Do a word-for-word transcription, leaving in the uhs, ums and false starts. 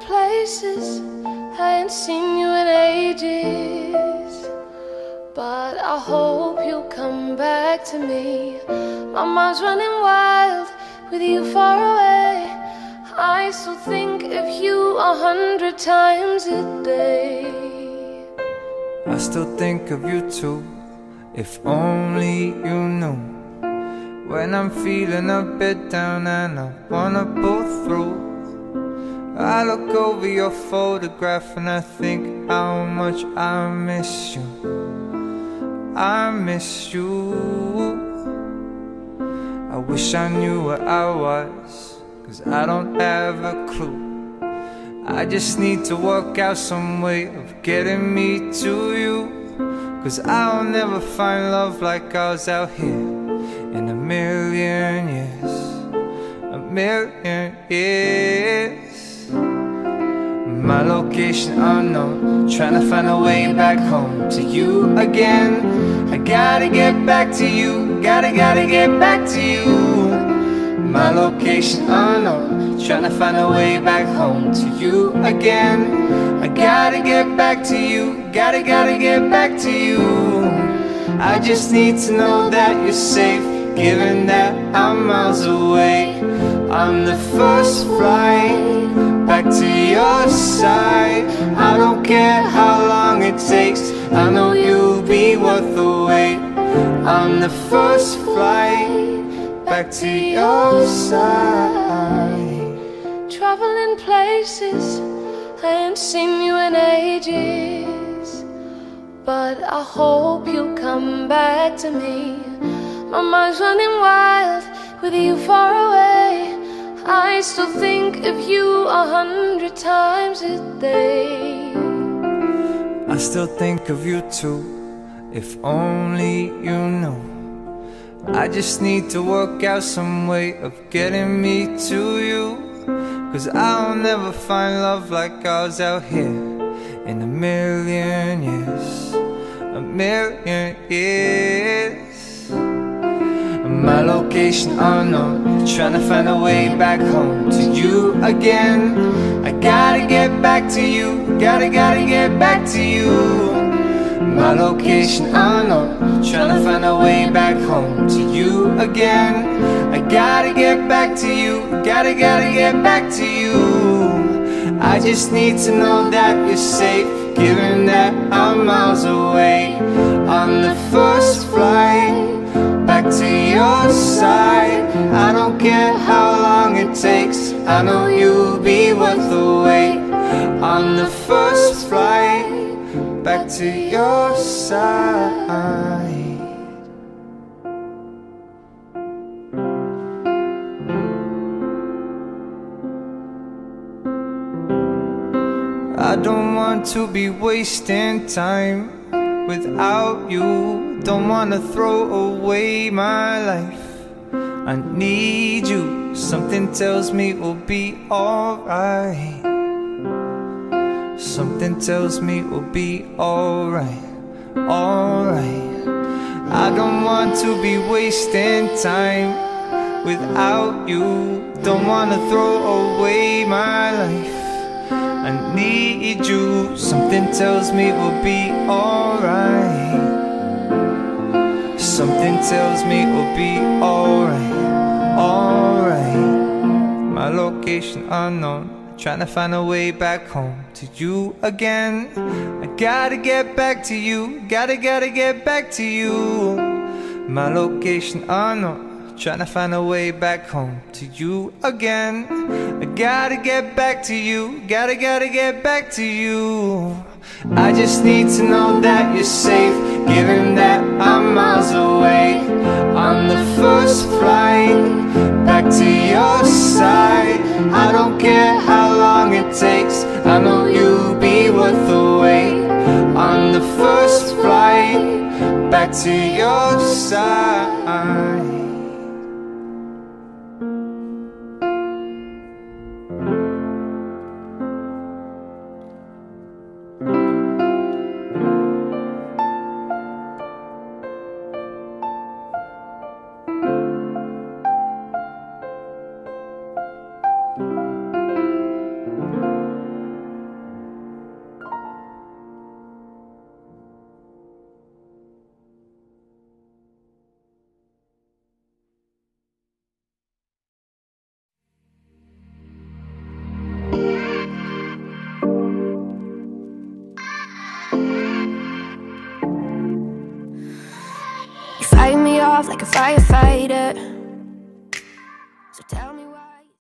places I ain't seen you in ages, but I hope you'll come back to me. My mind's running wild with you far away. I still think of you a hundred times a day. I still think of you too, if only you knew. When I'm feeling a bit down and I wanna pull through, I look over your photograph and I think how much I miss you. I miss you. I wish I knew where I was, 'cause I don't have a clue. I just need to work out some way of getting me to you, 'cause I'll never find love like ours out here in a million years. A million years. My location unknown, trying to find a way back home to you again. I gotta get back to you, gotta, gotta get back to you. My location unknown, trying to find a way back home to you again. I gotta get back to you, gotta, gotta get back to you. I just need to know that you're safe, given that I'm miles away. I'm the first flight back to your side. I don't care how long it takes, I know you'll be worth the wait. I'm the first flight back to your side. Traveling places I ain't seen you in ages, but I hope you'll come back to me. My mind's running wild with you far away. I still think of you a hundred times a day. I still think of you too, if only you knew. I just need to work out some way of getting me to you, 'cause I'll never find love like ours out here in a million years. A million years. My location unknown, trying to find a way back home to you again. I gotta get back to you, gotta, gotta get back to you. My location unknown, trying to find a way back home to you again. I gotta get back to you, gotta, gotta get back to you. I just need to know that you're safe, given that I'm miles away. On the first flight back to your side. I don't care how long it takes, I know you'll be worth the wait. On the first flight back to your side. I don't want to be wasting time without you. Don't wanna throw away my life. I need you, something tells me we'll be alright. Something tells me we'll be alright, alright. I don't want to be wasting time without you. Don't wanna throw away my life. I need you, something tells me we'll be alright. Something tells me we'll be alright, alright. My location unknown, trying to find a way back home to you again. I gotta get back to you, gotta, gotta get back to you. My location unknown, trying to find a way back home to you again. I gotta get back to you, gotta, gotta get back to you. I just need to know that you're safe, given that I'm miles away. On the first flight back to your side. I don't care how long it takes, I know you'll be worth the wait. On the first flight back to your side. off like a firefighter.